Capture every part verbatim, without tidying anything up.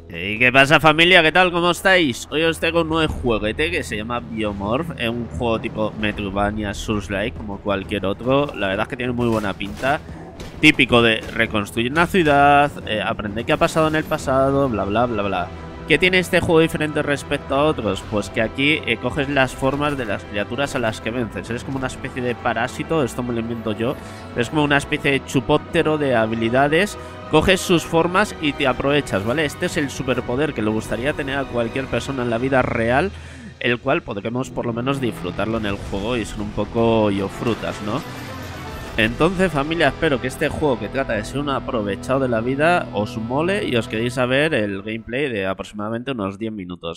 ¿Y qué pasa, familia? ¿Qué tal? ¿Cómo estáis? Hoy os traigo un nuevo jueguete que se llama Biomorph. Es un juego tipo Metroidvania Souls-like, como cualquier otro. La verdad es que tiene muy buena pinta. Típico de reconstruir una ciudad, eh, aprender qué ha pasado en el pasado, bla, bla, bla, bla. ¿Qué tiene este juego diferente respecto a otros? Pues que aquí eh, coges las formas de las criaturas a las que vences. Eres como una especie de parásito, esto me lo invento yo. Es como una especie de chupóptero de habilidades. Coges sus formas y te aprovechas, ¿vale? Este es el superpoder que le gustaría tener a cualquier persona en la vida real, el cual podremos por lo menos disfrutarlo en el juego y son un poco yo frutas, ¿no? Entonces, familia, espero que este juego que trata de ser un aprovechado de la vida os mole y os queréis saber el gameplay de aproximadamente unos diez minutos.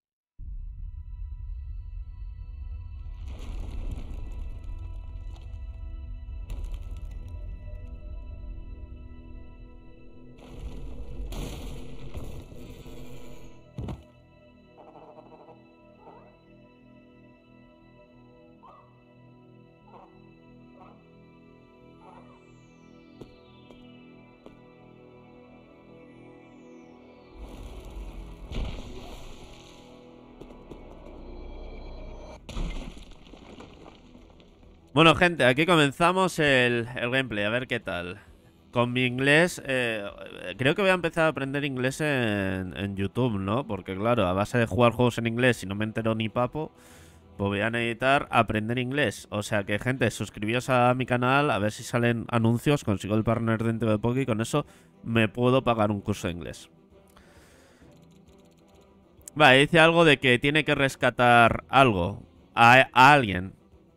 Bueno, gente, aquí comenzamos el, el gameplay, a ver qué tal. Con mi inglés, eh, creo que voy a empezar a aprender inglés en, en YouTube, ¿no? Porque claro, a base de jugar juegos en inglés y no me entero ni papo, pues voy a necesitar aprender inglés. O sea que, gente, suscribíos a mi canal, a ver si salen anuncios, consigo el partner dentro de poco y con eso me puedo pagar un curso de inglés. Vale, dice algo de que tiene que rescatar algo a, a alguien.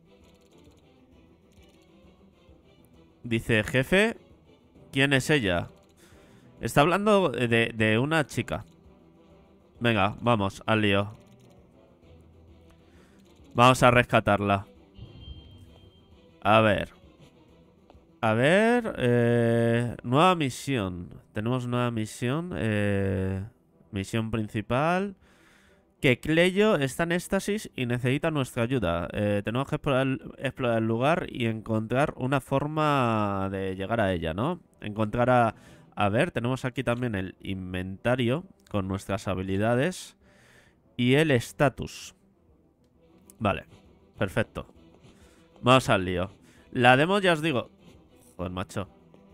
Dice, jefe, ¿quién es ella? Está hablando de, de una chica. Venga, vamos, al lío. Vamos a rescatarla. A ver. A ver. Eh, nueva misión. Tenemos nueva misión. Eh, misión principal. Que Cleyo está en éxtasis y necesita nuestra ayuda. Eh, tenemos que explorar, explorar el lugar y encontrar una forma de llegar a ella, ¿no? Encontrar a... A ver, tenemos aquí también el inventario con nuestras habilidades y el estatus. Vale, perfecto. Vamos al lío. La demo ya os digo... Joder, macho.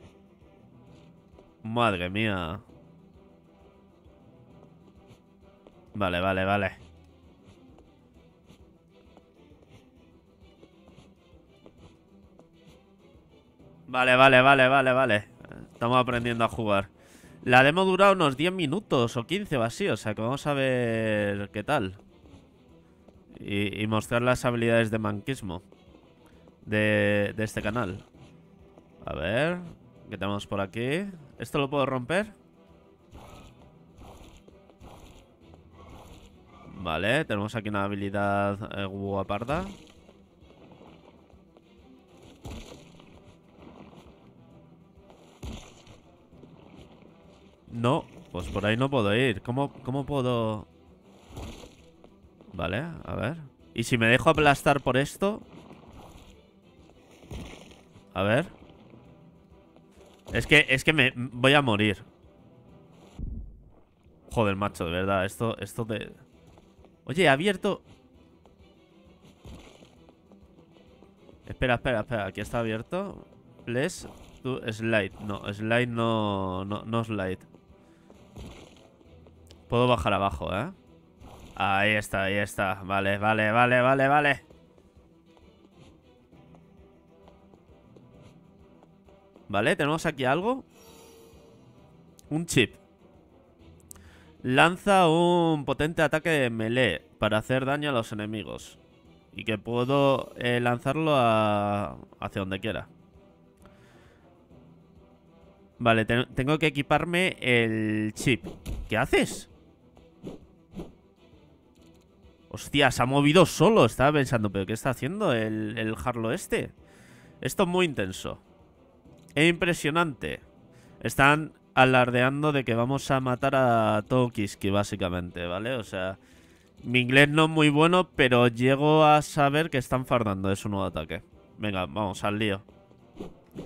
Madre mía. Vale, vale, vale. Vale, vale, vale, vale, vale. Estamos aprendiendo a jugar. La demo dura unos diez minutos o quince o así, o sea que vamos a ver qué tal. Y, y mostrar las habilidades de manquismo de, de este canal. A ver, ¿qué tenemos por aquí? ¿Esto lo puedo romper? Vale, tenemos aquí una habilidad eh, guaparda. No, pues por ahí no puedo ir. ¿Cómo, cómo puedo...? Vale, a ver. ¿Y si me dejo aplastar por esto? A ver. Es que, es que me voy a morir. Joder, macho, de verdad. Esto, esto de... Oye, he abierto... Espera, espera, espera. Aquí está abierto. Please to slide. No, slide no... No, no slide. Puedo bajar abajo, ¿eh? Ahí está, ahí está. Vale, vale, vale, vale, vale. Vale, tenemos aquí algo. Un chip. Lanza un potente ataque de melee para hacer daño a los enemigos. Y que puedo eh, lanzarlo a... hacia donde quiera. Vale, te tengo que equiparme el chip. ¿Qué haces? Hostia, se ha movido solo. Estaba pensando, ¿pero qué está haciendo el, el Harlow este? Esto es muy intenso. Es impresionante. Están alardeando de que vamos a matar a Tokiski, básicamente, ¿vale? O sea, mi inglés no es muy bueno, pero llego a saber que están fardando de su nuevo ataque. Venga, vamos al lío.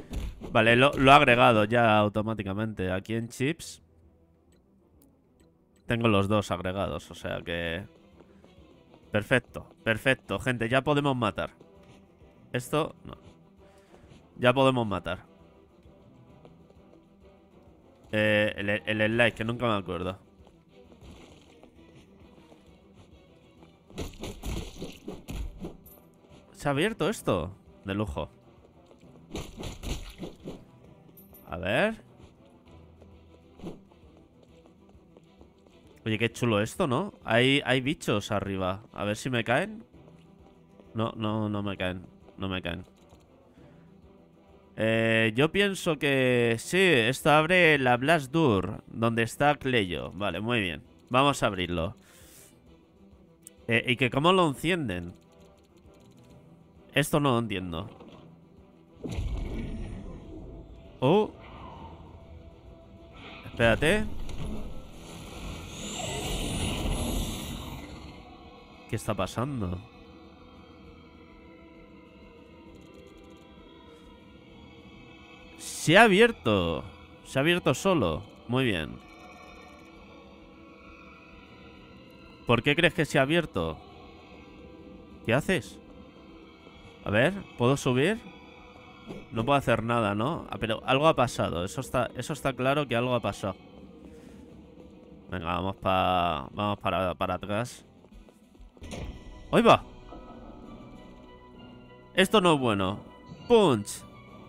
Vale, lo, lo he agregado ya automáticamente aquí en chips. Tengo los dos agregados, o sea que... Perfecto, perfecto, gente, ya podemos matar. Esto, no. Ya podemos matar. Eh, el, el, el like, que nunca me acuerdo. ¿Se ha abierto esto? De lujo. A ver. Oye, qué chulo esto, ¿no? Hay, hay bichos arriba. A ver si me caen. No, no, no me caen. No me caen. Eh, yo pienso que... Sí, esto abre la Blast Door, donde está Cleyo. Vale, muy bien. Vamos a abrirlo. Eh, ¿Y que cómo lo encienden? Esto no lo entiendo. Oh. Espérate. ¿Qué está pasando? Se ha abierto. Se ha abierto solo. Muy bien. ¿Por qué crees que se ha abierto? ¿Qué haces? A ver, ¿puedo subir? No puedo hacer nada, ¿no? Ah, pero algo ha pasado. Eso está, eso está claro que algo ha pasado. Venga, vamos para... Vamos para, para atrás. ¡Ahí va! Esto no es bueno. Punch.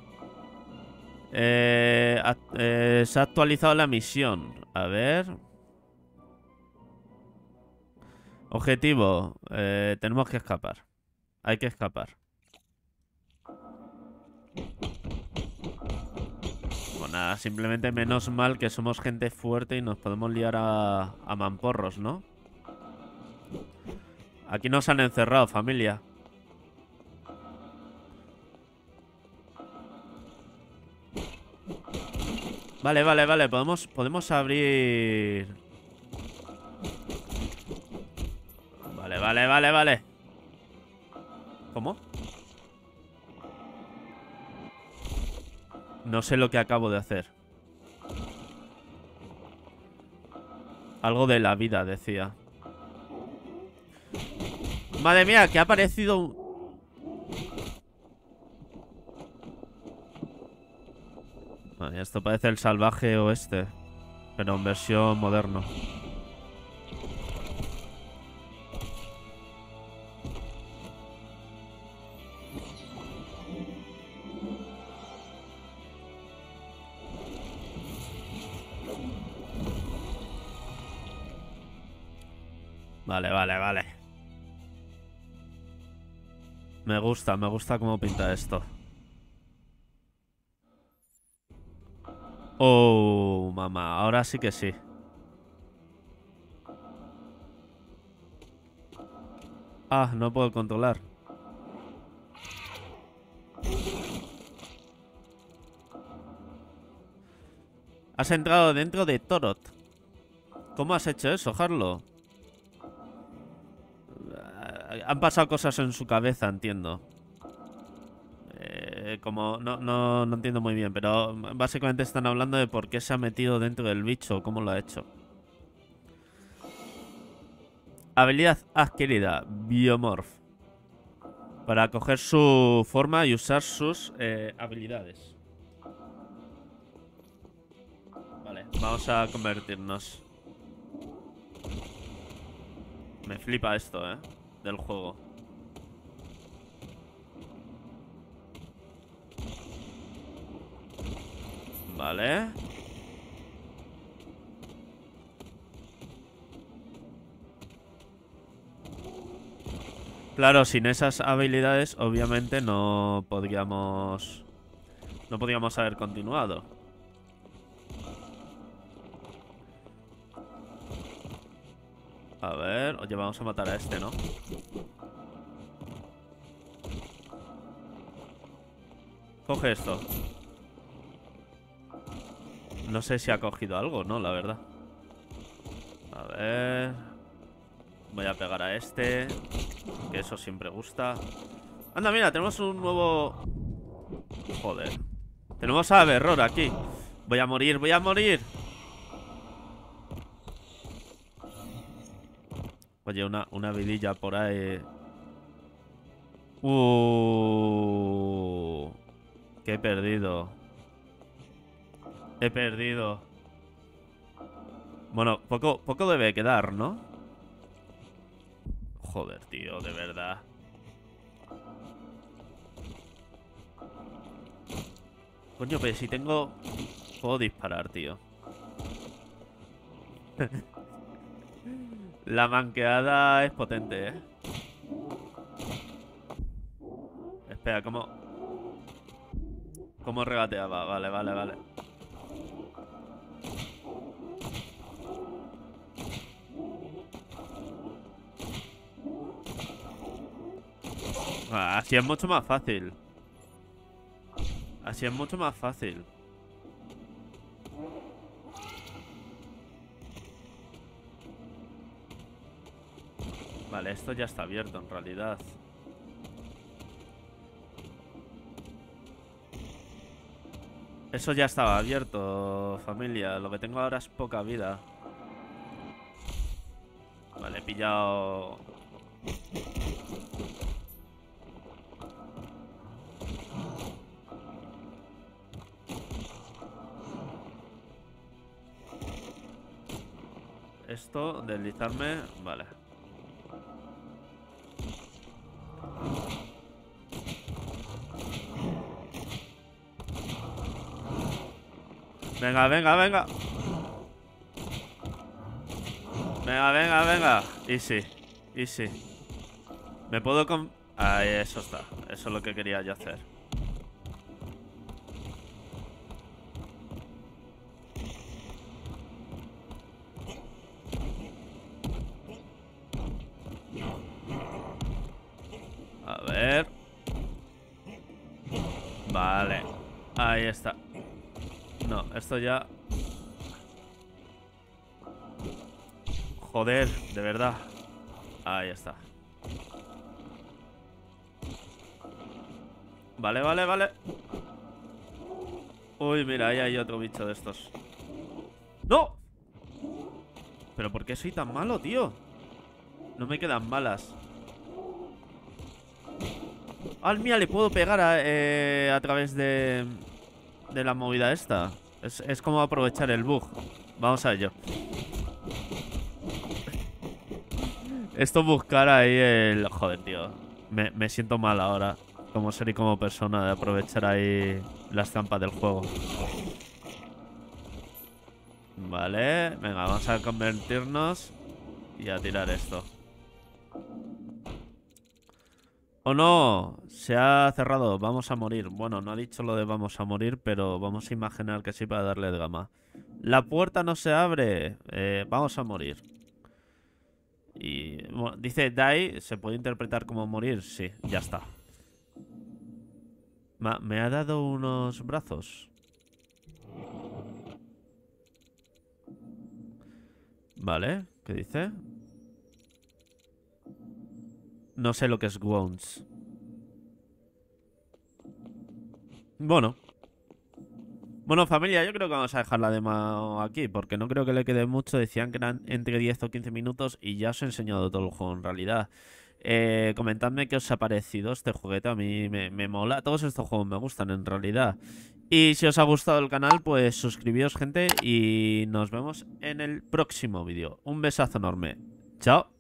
Eh, eh, se ha actualizado la misión. A ver. Objetivo. Eh, tenemos que escapar. Hay que escapar. Bueno, nada, simplemente menos mal que somos gente fuerte y nos podemos liar a, a mamporros, ¿no? Aquí nos han encerrado, familia. Vale, vale, vale. Podemos, podemos abrir... Vale, vale, vale, vale. ¿Cómo? No sé lo que acabo de hacer. Algo de la vida, decía. Madre mía, que ha aparecido un... Vale, esto parece el salvaje oeste, pero en versión moderno. Vale, vale, vale. Me gusta, me gusta cómo pinta esto. Oh, mamá, ahora sí que sí. Ah, no puedo controlar. Has entrado dentro de Torot. ¿Cómo has hecho eso, Harlow? Han pasado cosas en su cabeza, entiendo. Eh, como... No, no, no entiendo muy bien, pero básicamente están hablando de por qué se ha metido dentro del bicho, cómo lo ha hecho. Habilidad adquirida, Biomorph. Para coger su forma y usar sus eh, habilidades. Vale, vamos a convertirnos. Me flipa esto, eh, del juego. Vale. Claro, sin esas habilidades obviamente no podríamos... No podríamos haber continuado. A ver, oye, vamos a matar a este, ¿no? Coge esto. No sé si ha cogido algo, ¿no? La verdad. A ver... Voy a pegar a este, que eso siempre gusta. Anda, mira, tenemos un nuevo... Joder. Tenemos a Berror aquí. Voy a morir, voy a morir. Oye, una, una vidilla por ahí. Uh, que he perdido. He perdido. Bueno, poco, poco debe quedar, ¿no? Joder, tío, de verdad. Coño, pero si tengo... Puedo disparar, tío. La manqueada es potente, ¿eh? Espera, ¿cómo...? ¿Cómo regateaba? Vale, vale, vale. Ah, así es mucho más fácil. Así es mucho más fácil. Vale, esto ya está abierto en realidad. Eso ya estaba abierto, familia. Lo que tengo ahora es poca vida. Vale, he pillado... Esto, deslizarme... Vale. Venga, venga, venga. Venga, venga, venga. Easy, easy. Me puedo con... Ahí, eso está. Eso es lo que quería yo hacer. A ver. Vale. Ahí está. No, esto ya... Joder, de verdad. Ahí está. Vale, vale, vale. Uy, mira, ahí hay otro bicho de estos. ¡No! ¿Pero por qué soy tan malo, tío? No me quedan balas. Al mía le puedo pegar a, eh, a través de... De la movida esta. Es, es como aprovechar el bug. Vamos a ello. Esto buscar ahí el... Joder, tío. Me, me siento mal ahora. Como ser y como persona de aprovechar ahí las trampas del juego. Vale. Venga, vamos a convertirnos y a tirar esto. ¡Oh, no! Se ha cerrado. Vamos a morir. Bueno, no ha dicho lo de vamos a morir, pero vamos a imaginar que sí para darle de gama. La puerta no se abre. Eh, vamos a morir. Y bueno, dice die. ¿Se puede interpretar como morir? Sí, ya está. Ma, me ha dado unos brazos. Vale, ¿qué dice? No sé lo que es wounds. Bueno. Bueno, familia, yo creo que vamos a dejar la demo aquí, porque no creo que le quede mucho. Decían que eran entre diez o quince minutos y ya os he enseñado todo el juego en realidad. Eh, comentadme qué os ha parecido este juguete, a mí me, me mola. Todos estos juegos me gustan en realidad. Y si os ha gustado el canal, pues suscribíos, gente, y nos vemos en el próximo vídeo. Un besazo enorme. Chao.